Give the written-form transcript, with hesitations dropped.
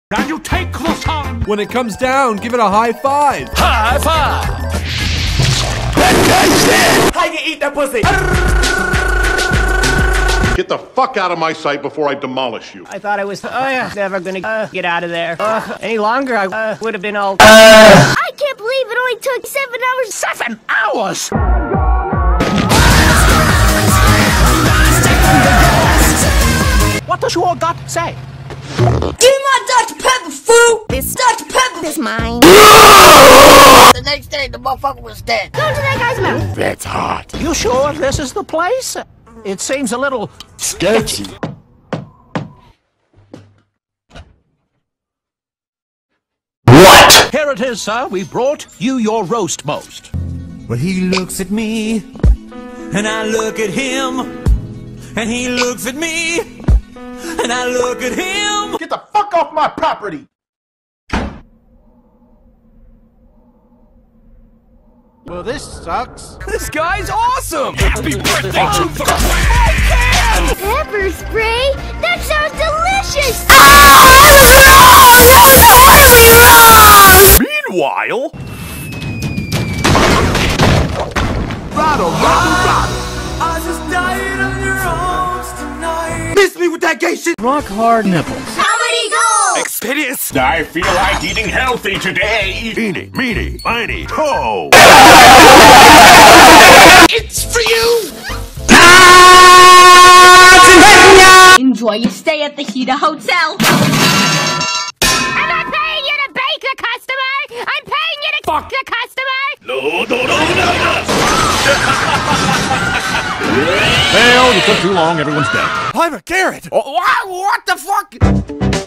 Can you take the sun? When it comes down, give it a high five. High five! How you eat that pussy? Get the fuck out of my sight before I demolish you. I thought I was never gonna get out of there. Any longer, I would have been all. I can't believe it only took 7 hours. 7 hours! What does you all got to say? Give me my Dr. Pepper, fool! This Dr. Pepper is mine. The next day, the motherfucker was dead. Go to that guy's mouth. That's hot. You sure this is the place? It seems a little sketchy. What? Here it is, sir. We brought you your roast most. Well, he looks at me, and I look at him, and he looks at me, and I look at him. Get the fuck off my property! Well, this sucks. This guy's awesome! Happy birthday to the I can! Pepper spray? That sounds delicious! Meanwhile... I just died on your arms tonight. Miss me with that gay shit! Rock hard nipples. How many goals? Experience! I feel like eating healthy today. Eeny, meeny, miny, ho! It's for you. Enjoy your stay at the Hida Hotel. I'm not paying you to bake the customer! I'm paying you to fuck the customer! No. Failed, it took too long, everyone's dead. I'm a carrot. What the fuck?